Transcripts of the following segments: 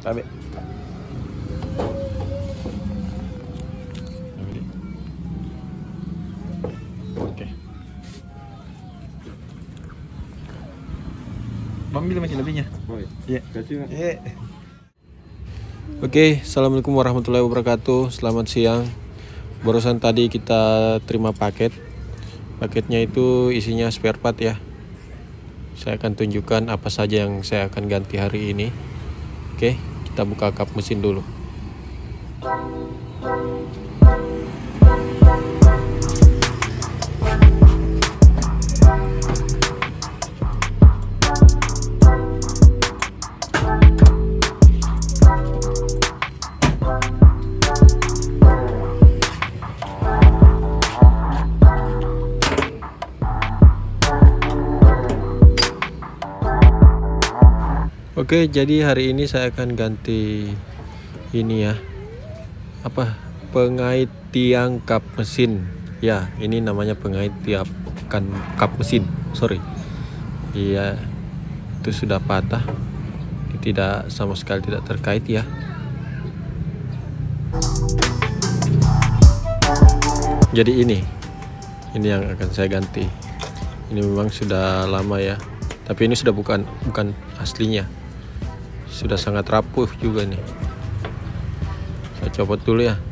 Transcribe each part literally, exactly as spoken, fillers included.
Tabe. Oke. Ambil masih lebihnya. Oh iya. Iya. Iya. Oke, assalamualaikum warahmatullahi wabarakatuh. Selamat siang. Barusan tadi kita terima paket. Paketnya itu isinya spare part ya. Saya akan tunjukkan apa saja yang saya akan ganti hari ini. Oke, kita buka kap mesin dulu. Oke, jadi hari ini saya akan ganti ini ya, apa, pengait tiang kap mesin ya. Ini namanya pengait tiang kan kap mesin, sorry. Iya, itu sudah patah, tidak sama sekali tidak terkait ya. Jadi ini ini yang akan saya ganti. Ini memang sudah lama ya, tapi ini sudah bukan bukan aslinya. Sudah sangat rapuh juga nih. Saya copot dulu ya.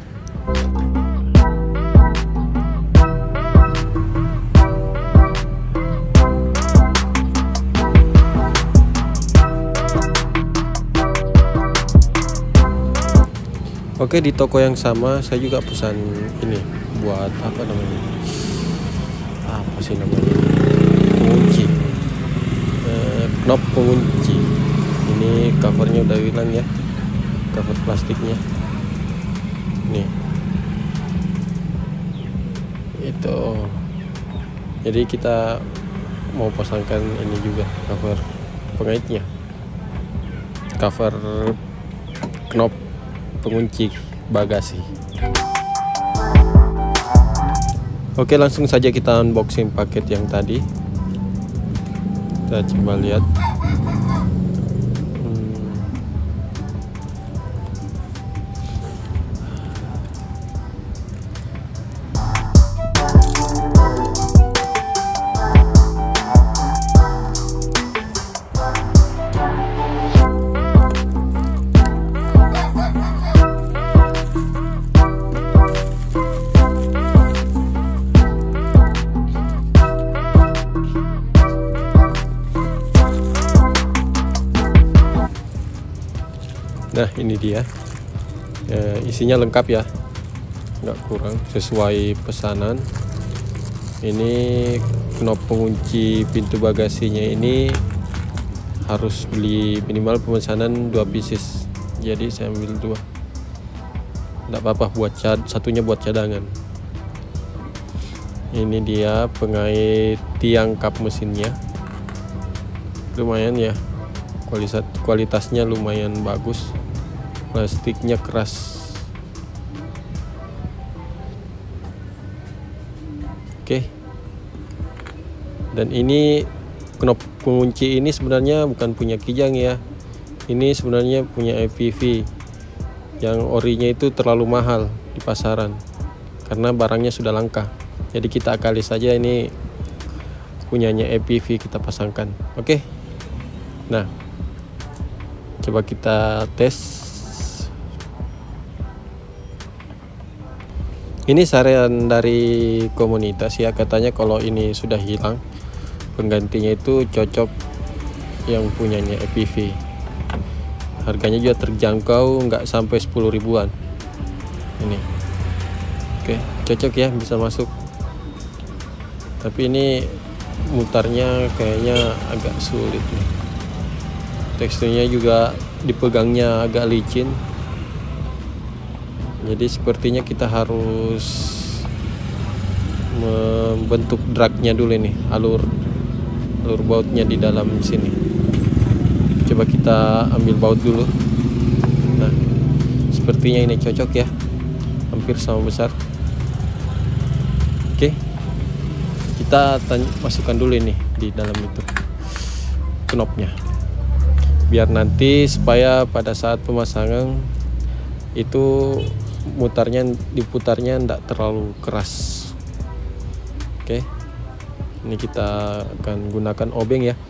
Oke, di toko yang sama saya juga pesan ini buat apa namanya? Apa sih namanya? Pengunci. Eh, knop pengunci. Ini covernya udah hilang ya, cover plastiknya nih itu. Jadi kita mau pasangkan ini juga cover pengaitnya, cover knop pengunci bagasi. Oke, langsung saja kita unboxing paket yang tadi. Kita coba lihat. Nah, ini dia ya, isinya lengkap ya, nggak kurang, sesuai pesanan. Ini knop pengunci pintu bagasinya ini harus beli minimal pemesanan dua pieces, jadi saya ambil dua. Nggak apa-apa, buat cad satunya buat cadangan. Ini dia pengait tiang kap mesinnya, lumayan ya, kualitas kualitasnya lumayan bagus. Plastiknya keras. Oke. Dan ini knop pengunci ini sebenarnya bukan punya Kijang ya. Ini sebenarnya punya E P V. Yang orinya itu terlalu mahal di pasaran karena barangnya sudah langka. Jadi kita akali saja ini punyanya E P V, kita pasangkan. Oke. Nah, coba kita tes. Ini saran dari komunitas ya, katanya kalau ini sudah hilang penggantinya itu cocok yang punyanya E P V. Harganya juga terjangkau, nggak sampai sepuluh ribuan ini. Oke, cocok ya, bisa masuk. Tapi ini mutarnya kayaknya agak sulit nih. Teksturnya juga dipegangnya agak licin. Jadi sepertinya kita harus membentuk dragnya dulu nih, alur alur bautnya di dalam sini. Coba kita ambil baut dulu. Nah, sepertinya ini cocok ya, hampir sama besar. Oke, kita masukkan dulu ini di dalam itu knopnya. biar nanti supaya pada saat pemasangan itu mutarnya diputarnya tidak terlalu keras. Oke, ini kita akan gunakan obeng ya.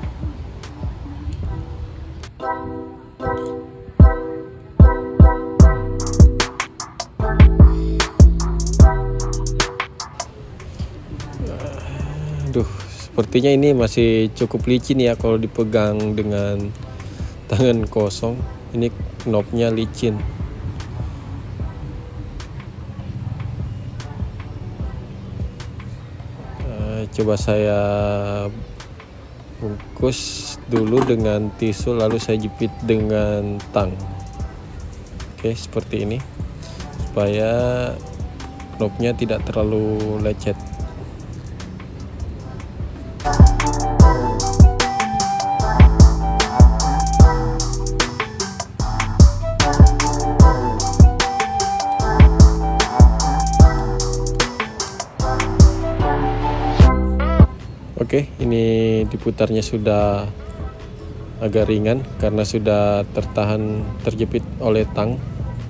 Aduh, sepertinya ini masih cukup licin ya kalau dipegang dengan tangan kosong. Ini knobnya licin. Uh, coba saya bungkus dulu dengan tisu, lalu saya jepit dengan tang. Oke, seperti ini supaya knobnya tidak terlalu lecet. Oke, ini diputarnya sudah agak ringan karena sudah tertahan terjepit oleh tang.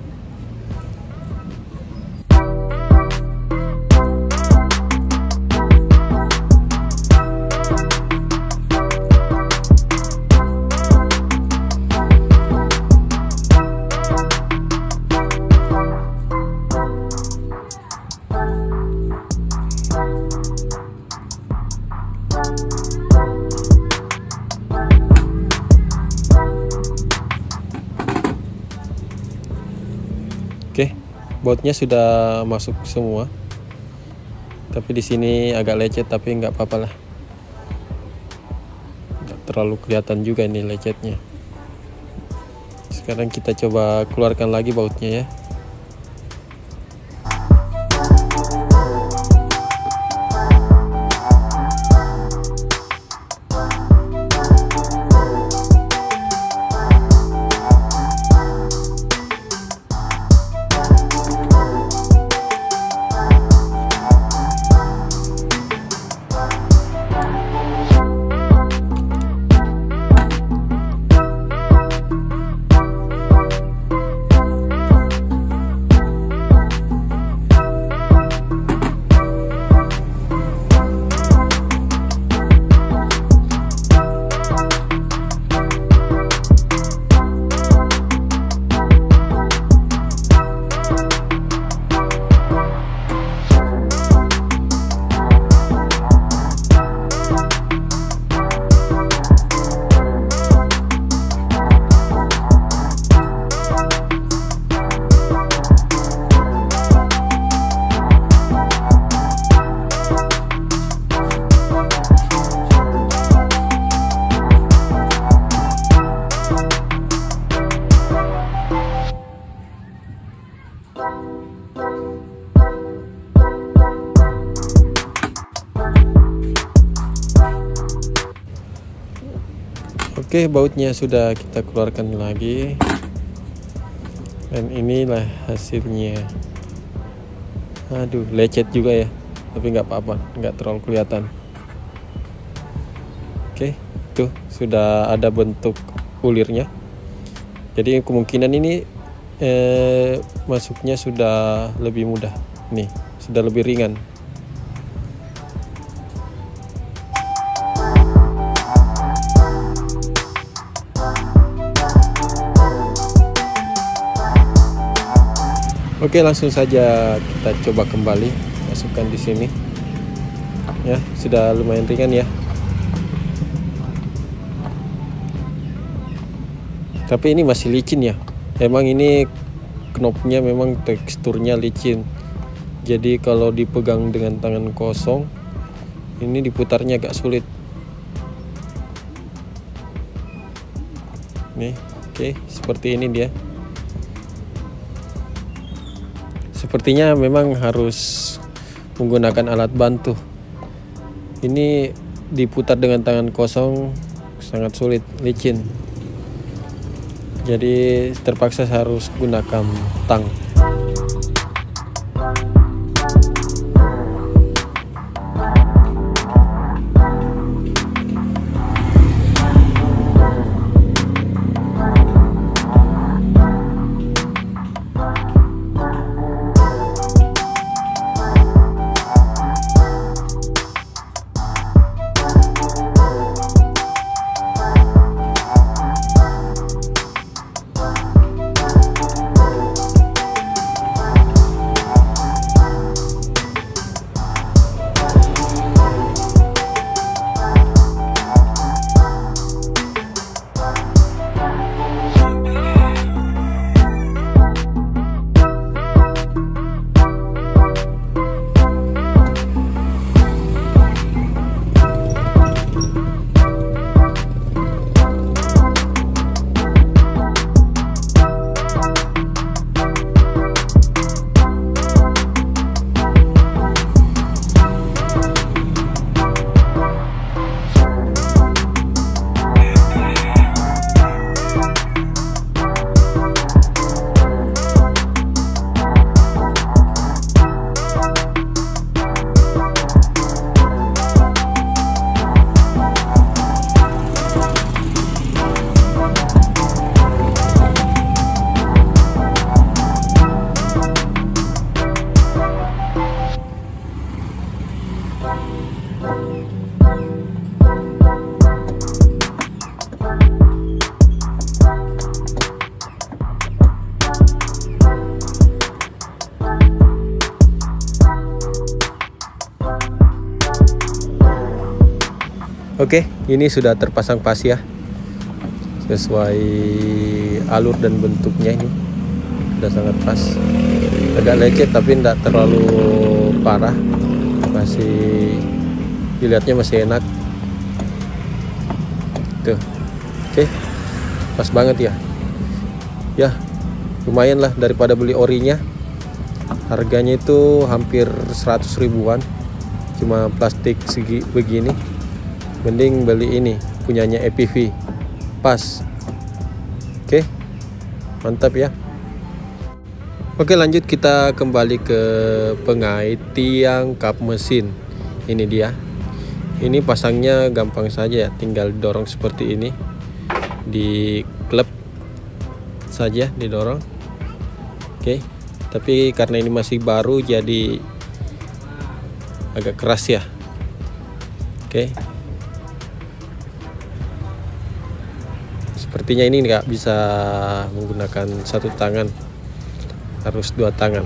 Oke, bautnya sudah masuk semua. Tapi di sini agak lecet, tapi nggak apa-apa lah. Nggak terlalu kelihatan juga ini lecetnya. Sekarang kita coba keluarkan lagi bautnya ya. Oke, bautnya sudah kita keluarkan lagi, dan inilah hasilnya. Aduh, lecet juga ya, tapi nggak apa-apa, nggak terlalu kelihatan. Oke, tuh sudah ada bentuk ulirnya. Jadi kemungkinan ini eh, masuknya sudah lebih mudah. Nih, sudah lebih ringan. Oke, langsung saja kita coba kembali masukkan di sini. Ya, sudah lumayan ringan ya. Tapi ini masih licin ya. Emang ini knobnya memang teksturnya licin. Jadi kalau dipegang dengan tangan kosong, ini diputarnya agak sulit. Nih, oke, seperti ini dia. Sepertinya memang harus menggunakan alat bantu. Ini diputar dengan tangan kosong sangat sulit, licin. Jadi terpaksa harus gunakan tang. Oke, ini sudah terpasang pas ya, sesuai alur dan bentuknya. Ini sudah sangat pas, agak lecet tapi tidak terlalu parah, masih dilihatnya masih enak tuh. Oke, pas banget ya. Ya lumayan lah daripada beli orinya, harganya itu hampir seratus ribuan, cuma plastik segi begini. Mending beli ini punyanya E P V, pas. Oke, mantap ya. Oke, lanjut kita kembali ke pengait tiang kap mesin. Ini dia. Ini pasangnya gampang saja ya, tinggal didorong seperti ini, di klep saja didorong. Oke, tapi karena ini masih baru jadi agak keras ya. Oke, sepertinya ini nggak bisa menggunakan satu tangan, harus dua tangan.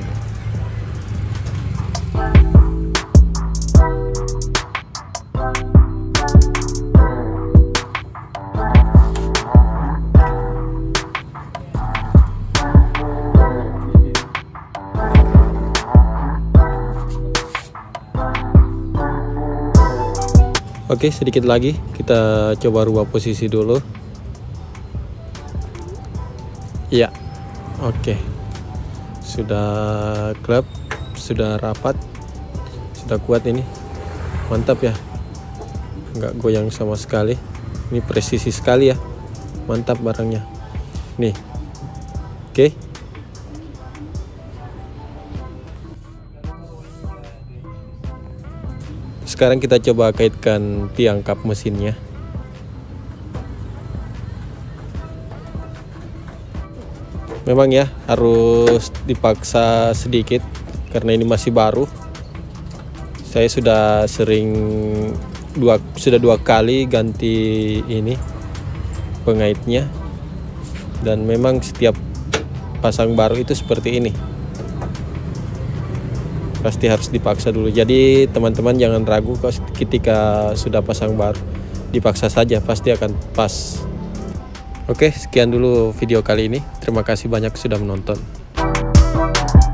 Oke, sedikit lagi kita coba rubah posisi dulu. Ya, oke, sudah klep, sudah rapat, sudah kuat ini, mantap ya, nggak goyang sama sekali. Ini presisi sekali ya, mantap barangnya nih. Oke, sekarang kita coba kaitkan tiang kap mesinnya. Memang ya harus dipaksa sedikit karena ini masih baru. Saya sudah sering dua sudah dua kali ganti ini pengaitnya, dan memang setiap pasang baru itu seperti ini, pasti harus dipaksa dulu. Jadi teman-teman jangan ragu ketika sudah pasang baru, dipaksa saja pasti akan pas. Oke, sekian dulu video kali ini. Terima kasih banyak sudah menonton.